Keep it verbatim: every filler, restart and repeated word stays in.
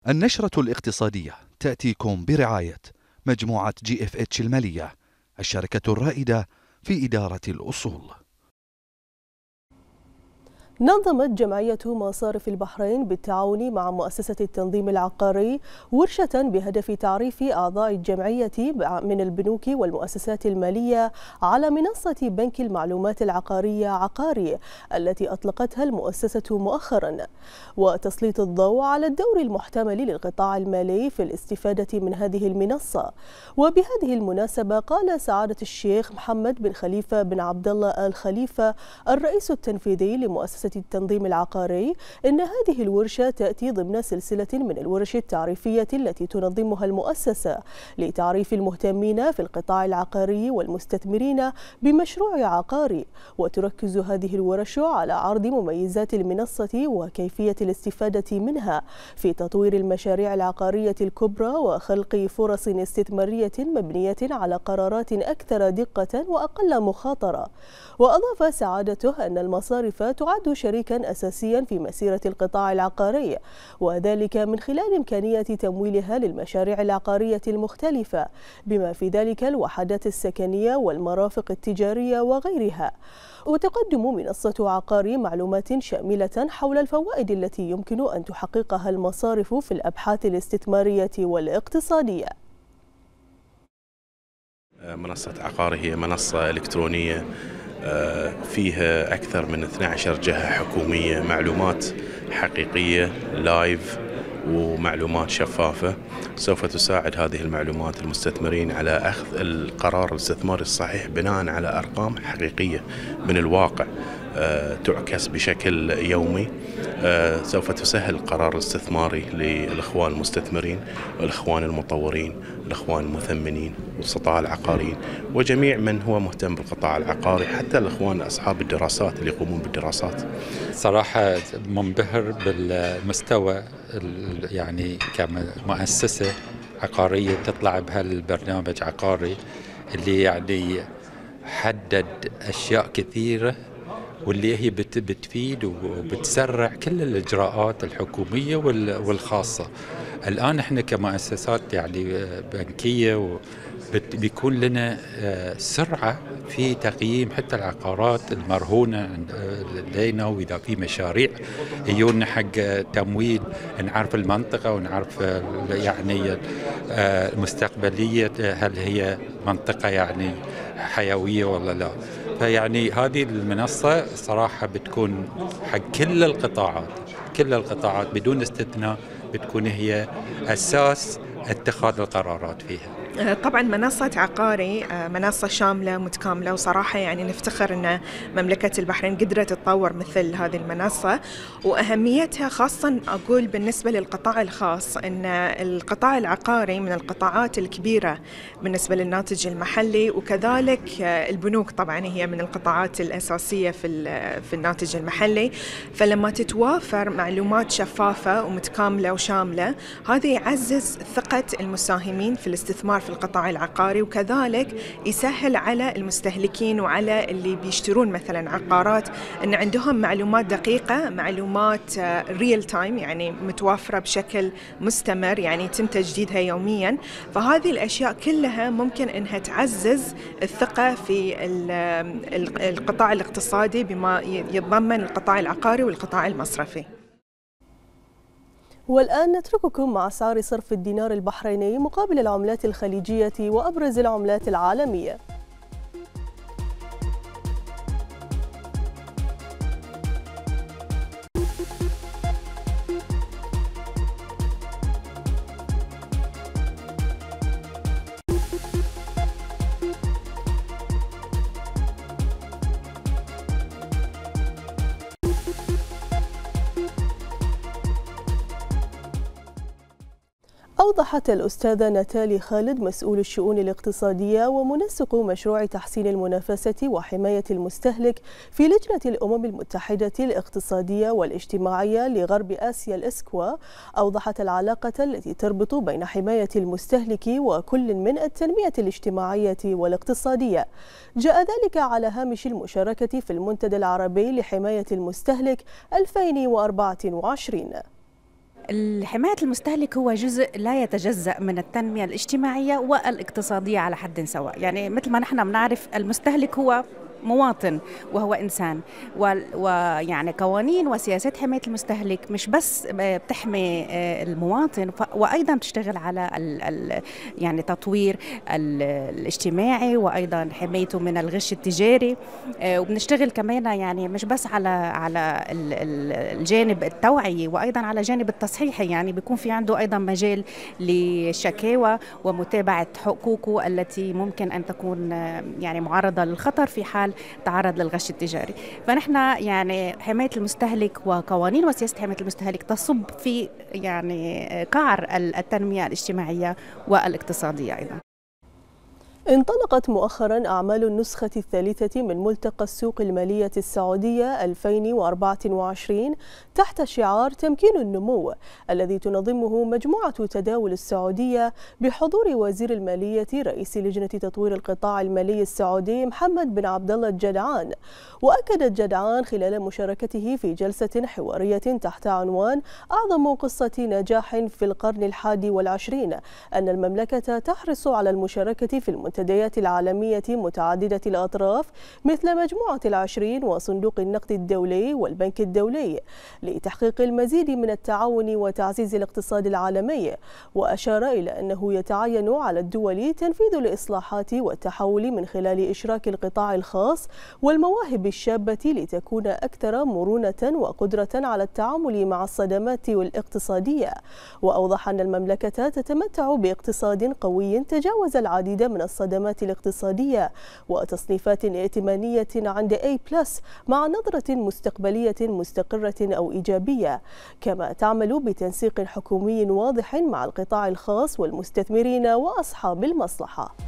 النشرة الاقتصادية تأتيكم برعاية مجموعة جي اف اتش المالية، الشركة الرائدة في إدارة الأصول. نظمت جمعية مصارف البحرين بالتعاون مع مؤسسة التنظيم العقاري ورشة بهدف تعريف أعضاء الجمعية من البنوك والمؤسسات المالية على منصة بنك المعلومات العقارية عقاري التي أطلقتها المؤسسة مؤخرا، وتسليط الضوء على الدور المحتمل للقطاع المالي في الاستفادة من هذه المنصة. وبهذه المناسبة قال سعادة الشيخ محمد بن خليفة بن عبد الله آل خليفة الرئيس التنفيذي لمؤسسة التنظيم العقاري إن هذه الورشة تأتي ضمن سلسلة من الورش التعريفية التي تنظمها المؤسسة لتعريف المهتمين في القطاع العقاري والمستثمرين بمشروع عقاري، وتركز هذه الورش على عرض مميزات المنصة وكيفية الاستفادة منها في تطوير المشاريع العقارية الكبرى وخلق فرص استثمارية مبنية على قرارات أكثر دقة وأقل مخاطرة. وأضاف سعادته أن المصارف تعد شريكا أساسيا في مسيرة القطاع العقاري، وذلك من خلال إمكانية تمويلها للمشاريع العقارية المختلفة بما في ذلك الوحدات السكنية والمرافق التجارية وغيرها. وتقدم منصة عقاري معلومات شاملة حول الفوائد التي يمكن أن تحققها المصارف في الأبحاث الاستثمارية والاقتصادية. منصة عقاري هي منصة إلكترونية فيها أكثر من اثنتي عشرة جهة حكومية، معلومات حقيقية لايف ومعلومات شفافة سوف تساعد هذه المعلومات المستثمرين على أخذ القرار الاستثماري الصحيح بناء على أرقام حقيقية من الواقع تعكس بشكل يومي. سوف تسهل القرار الاستثماري للإخوان المستثمرين والإخوان المطورين والإخوان المثمنين والقطاع العقاريين وجميع من هو مهتم بالقطاع العقاري، حتى الإخوان أصحاب الدراسات اللي يقومون بالدراسات. صراحة منبهر بالمستوى، يعني كمؤسسة عقارية تطلع بهالبرنامج عقاري اللي يعني حدد أشياء كثيرة واللي هي بتفيد وبتسرع كل الإجراءات الحكومية والخاصة. الآن احنا كمؤسسات يعني بنكية بيكون لنا سرعة في تقييم حتى العقارات المرهونة لدينا، وإذا في مشاريع يجونا حق تمويل نعرف المنطقة ونعرف يعني المستقبلية هل هي منطقة يعني حيوية ولا لا. فيعني هذه المنصة صراحة بتكون حق كل القطاعات كل القطاعات بدون استثناء، بتكون هي أساس اتخاذ القرارات فيها. طبعا منصة عقاري منصة شاملة متكاملة، وصراحة يعني نفتخر أن مملكة البحرين قدرت تطور مثل هذه المنصة، وأهميتها خاصة أقول بالنسبة للقطاع الخاص أن القطاع العقاري من القطاعات الكبيرة بالنسبة للناتج المحلي، وكذلك البنوك طبعا هي من القطاعات الأساسية في في الناتج المحلي. فلما تتوافر معلومات شفافة ومتكاملة وشاملة هذا يعزز ثقة المساهمين في الاستثمار في القطاع العقاري، وكذلك يسهل على المستهلكين وعلى اللي بيشترون مثلا عقارات أن عندهم معلومات دقيقة، معلومات ريل تايم يعني متوافرة بشكل مستمر، يعني يتم تجديدها يوميا. فهذه الأشياء كلها ممكن أنها تعزز الثقة في القطاع الاقتصادي بما يتضمن القطاع العقاري والقطاع المصرفي. والآن نترككم مع أسعار صرف الدينار البحريني مقابل العملات الخليجية وأبرز العملات العالمية. أوضحت الأستاذة ناتالي خالد مسؤول الشؤون الاقتصادية ومنسق مشروع تحسين المنافسة وحماية المستهلك في لجنة الأمم المتحدة الاقتصادية والاجتماعية لغرب آسيا الإسكوا، أوضحت العلاقة التي تربط بين حماية المستهلك وكل من التنمية الاجتماعية والاقتصادية. جاء ذلك على هامش المشاركة في المنتدى العربي لحماية المستهلك ألفين وأربعة وعشرين. حماية المستهلك هو جزء لا يتجزأ من التنمية الاجتماعية والاقتصادية على حد سواء. يعني مثل ما نحن بنعرف المستهلك هو مواطن وهو إنسان، ويعني قوانين وسياسات حماية المستهلك مش بس بتحمي المواطن، وأيضا بتشتغل على ال ال يعني تطوير الاجتماعي وأيضا حمايته من الغش التجاري. وبنشتغل كمان يعني مش بس على على الجانب التوعية وأيضا على جانب التصحيحي، يعني بيكون في عنده أيضا مجال للشكاوى ومتابعة حقوقه التي ممكن أن تكون يعني معرضة للخطر في حال تعرض للغش التجاري. فنحن يعني حماية المستهلك وقوانين وسياسة حماية المستهلك تصب في يعني قعر التنمية الاجتماعية والاقتصادية أيضا. انطلقت مؤخرا أعمال النسخة الثالثة من ملتقى السوق المالية السعودية ألفين وأربعة وعشرين تحت شعار تمكين النمو، الذي تنظمه مجموعة تداول السعودية بحضور وزير المالية رئيس لجنة تطوير القطاع المالي السعودي محمد بن عبد الله الجدعان. وأكد الجدعان خلال مشاركته في جلسة حوارية تحت عنوان أعظم قصة نجاح في القرن الحادي والعشرين أن المملكة تحرص على المشاركة في المنتديات المنتديات العالمية متعددة الأطراف مثل مجموعة العشرين وصندوق النقد الدولي والبنك الدولي لتحقيق المزيد من التعاون وتعزيز الاقتصاد العالمي. وأشار إلى أنه يتعين على الدول تنفيذ الإصلاحات والتحول من خلال إشراك القطاع الخاص والمواهب الشابة لتكون أكثر مرونة وقدرة على التعامل مع الصدمات الاقتصادية. وأوضح أن المملكة تتمتع باقتصاد قوي تجاوز العديد من الصدمات الاقتصادية وتصنيفات ائتمانية عند A بلس مع نظرة مستقبلية مستقرة أو إيجابية، كما تعمل بتنسيق حكومي واضح مع القطاع الخاص والمستثمرين وأصحاب المصلحة.